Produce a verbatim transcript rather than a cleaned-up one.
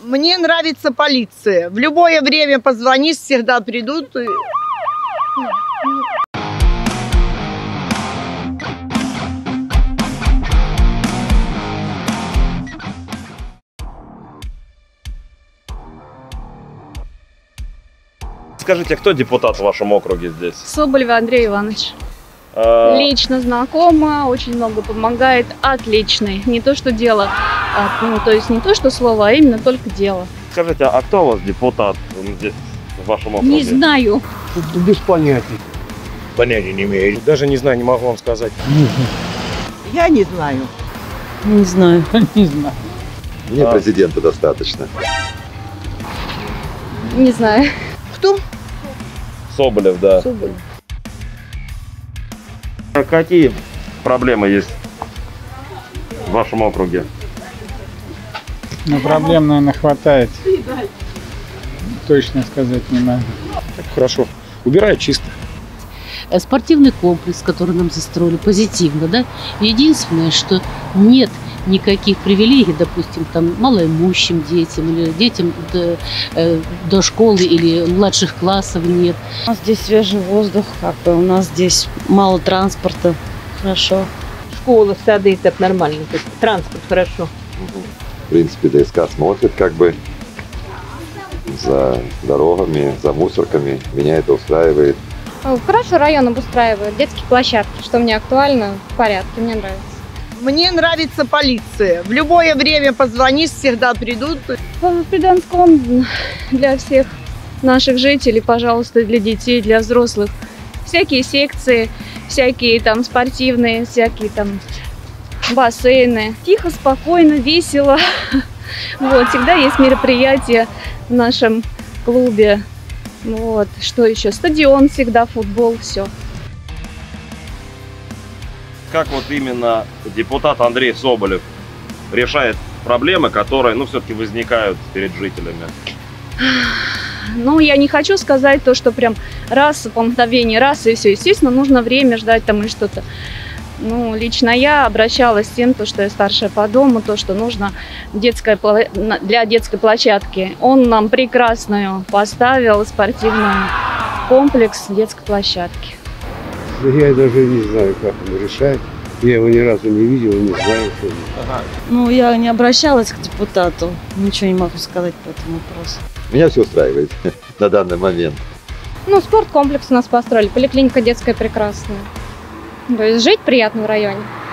Мне нравится полиция. В любое время позвонишь, всегда придут. Скажите, кто депутат в вашем округе здесь? Соболев Андрей Иванович. А... Лично знакома, очень много помогает, отличный. Не то, что дело, а, ну, то есть не то, что слово, а именно только дело. Скажите, а кто у вас депутат здесь в вашем округе? Не знаю. Без понятия. Понятия не имею. Даже не знаю, не могу вам сказать. Я не знаю. Не знаю. Не знаю. Мне а... президента достаточно. Не знаю. Кто? Соболев, да. Соболев. А какие проблемы есть в вашем округе? Ну, проблем, наверное, хватает. Точно сказать не могу. Хорошо. Убирает чисто. Спортивный комплекс, который нам застроили, позитивно, да. Единственное, что нет никаких привилегий, допустим, там малоимущим детям или детям до, э, до школы или младших классов нет. У нас здесь свежий воздух, как бы у нас здесь мало транспорта, хорошо. Школы, сады, так нормально, так, транспорт хорошо. В принципе, ДСК смотрит как бы за дорогами, за мусорками. Меня это устраивает. Хорошо район обустраивают, детские площадки, что мне актуально, в порядке, мне нравится. Мне нравится полиция. В любое время позвонишь, всегда придут. В Приданском для всех наших жителей, пожалуйста, для детей, для взрослых. Всякие секции, всякие там спортивные, всякие там бассейны. Тихо, спокойно, весело. Вот, всегда есть мероприятия в нашем клубе. Вот, что еще? Стадион всегда, футбол, все. Как вот именно депутат Андрей Соболев решает проблемы, которые, ну, все-таки возникают перед жителями? Ну, я не хочу сказать то, что прям раз, по мгновению, раз и все. Естественно, нужно время ждать там или что-то. Ну, лично я обращалась с тем, то, что я старшая по дому, то, что нужно детская, для детской площадки. Он нам прекрасную поставил спортивный комплекс детской площадки. Да я даже не знаю, как он решает. Я его ни разу не видел и не знаю, что... Ага. Ну, я не обращалась к депутату. Ничего не могу сказать по этому вопросу. Меня все устраивает на данный момент. Ну, спорткомплекс у нас построили, поликлиника детская прекрасная. То есть жить приятно в районе.